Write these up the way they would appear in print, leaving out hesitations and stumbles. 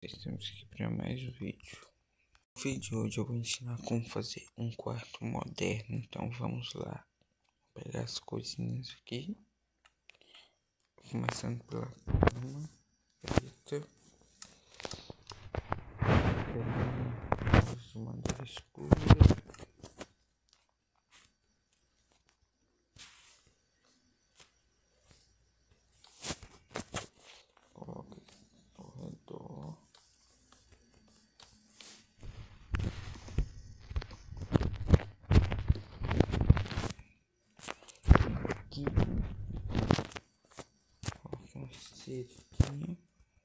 Estamos aqui para mais um vídeo. No vídeo de hoje eu vou ensinar como fazer um quarto moderno. Então vamos lá. Vou pegar as coisinhas aqui. Começando pela cama preta. Pegando de madeira escura. Coloque ao redor. Aqui. Coloque uma cerquinha.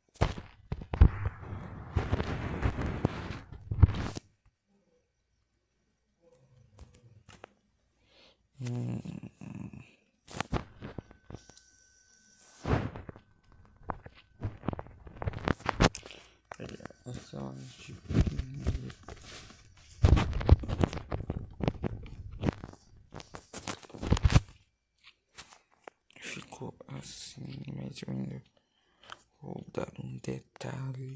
Essa é uma de primeiro. Ficou assim, mas eu ainda vou dar um detalhe.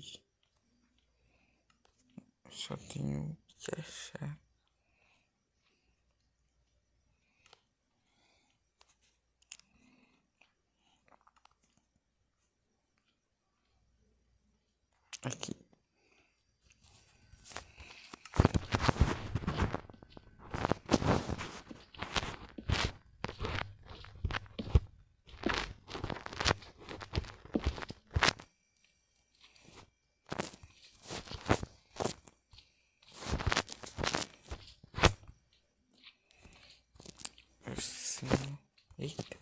Só tenho que achar. Aqui. Assim. Eita.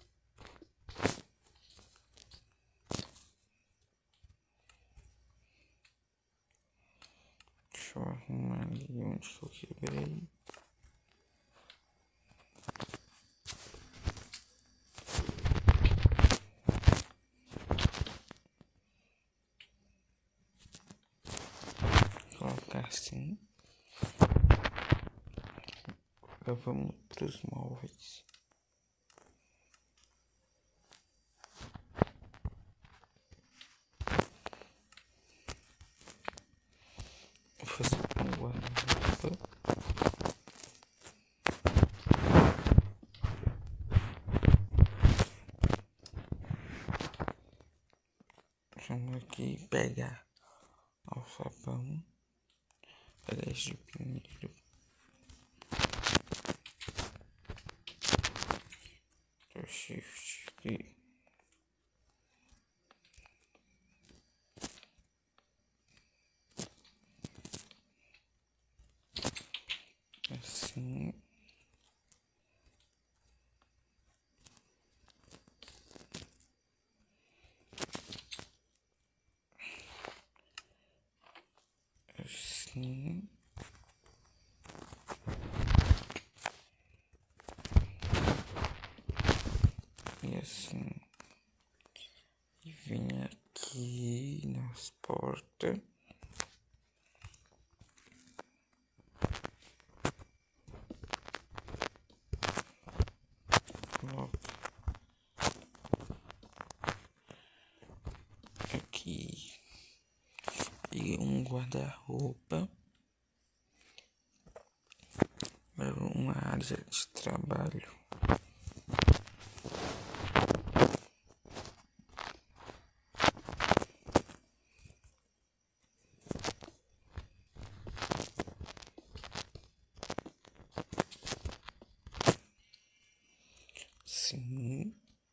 Deixa eu arrumar ali onde que eu quebrei. Colocar assim. Agora vamos para os móveis. Vou fazer um guarda-roupa. Vamos aqui pegar alfabão. Aliás, de primeiro. O shift aqui. Assim. Assim. E assim. E vem aqui nas portas. Coloca aqui. E um guarda-roupa. Uma área de trabalho. Sim.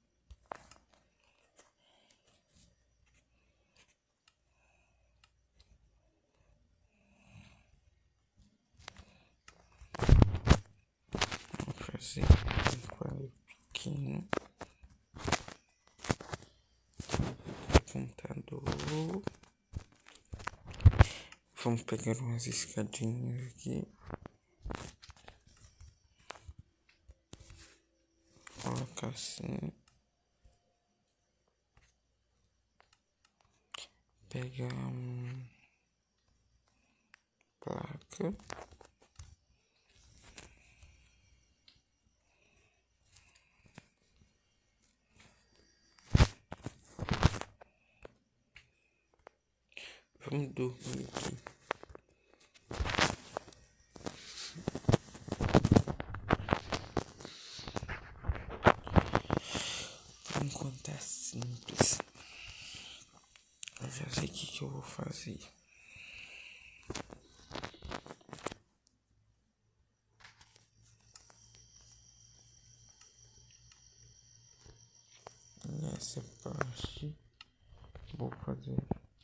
Vou fazer um quadro pequeno. Computador. Vamos pegar umas escadinhas aqui. Colocar assim. Pegar placa. Vamos dormir aqui. Enquanto é simples, eu já sei o que eu vou fazer. Nessa parte, vou fazer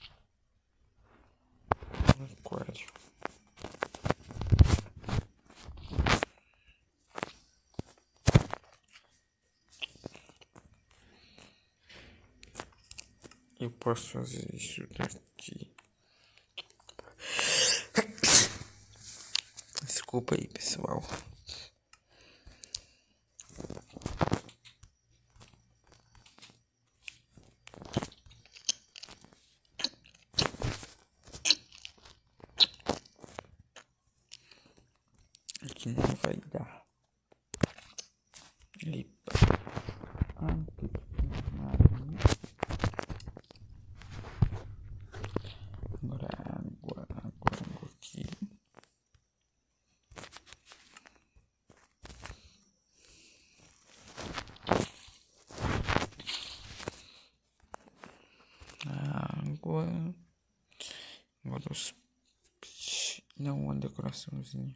um aquário. Eu posso fazer isso daqui. Desculpa aí, pessoal. Aqui não vai dar. Epa. Aqui. Agora água aqui. Água. Agora os... Não, uma decoraçãozinha.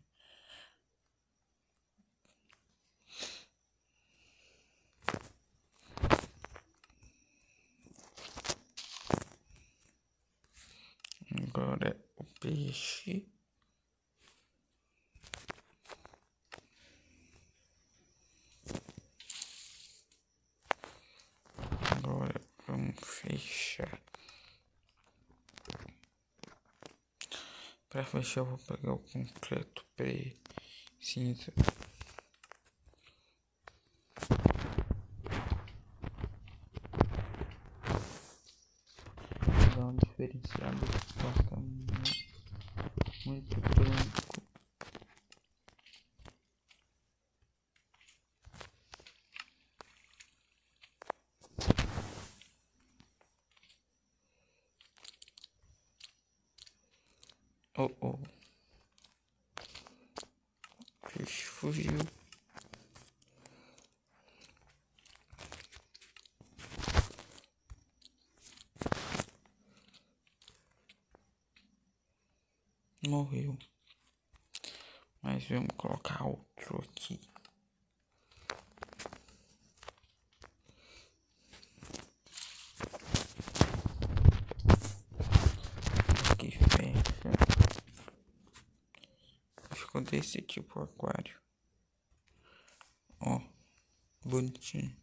Agora o peixe. Agora vamos fechar. Para fechar eu vou pegar o concreto cinza. Dá um diferenciado que fica muito branco. Oh, oh. Peixe fugiu. Morreu. Mas vamos colocar outro aqui. Aqui fecha. Ficou desse tipo o aquário. Ó, bonitinho.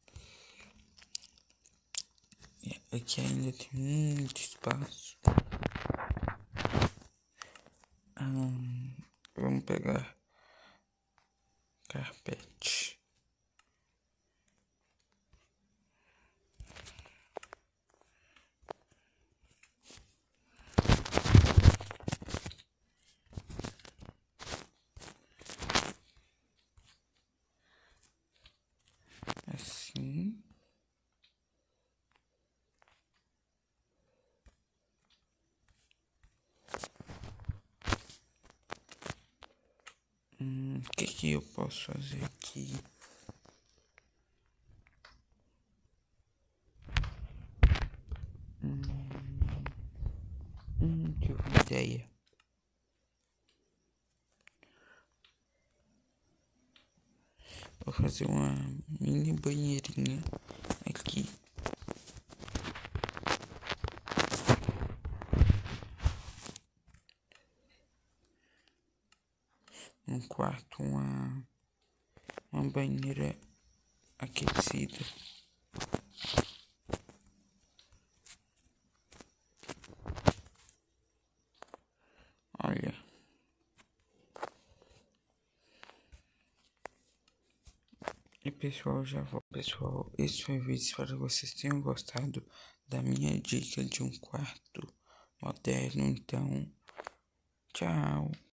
Aqui ainda tem muito espaço. Vamos pegar carpete. Assim. O que eu posso fazer aqui? Tive uma ideia. Vou fazer uma mini banheirinha aqui. No quarto, uma banheira aquecida. Olha. E pessoal, já vou. Pessoal, esse foi o vídeo. Espero que vocês tenham gostado da minha dica de um quarto moderno. Então, tchau.